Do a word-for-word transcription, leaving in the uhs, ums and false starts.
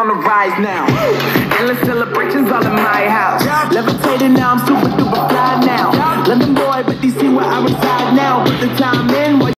on the rise now. Endless celebrations all in my house. Levitating now, I'm super duper fly now. London boy, but D C where I reside now. Put the time in.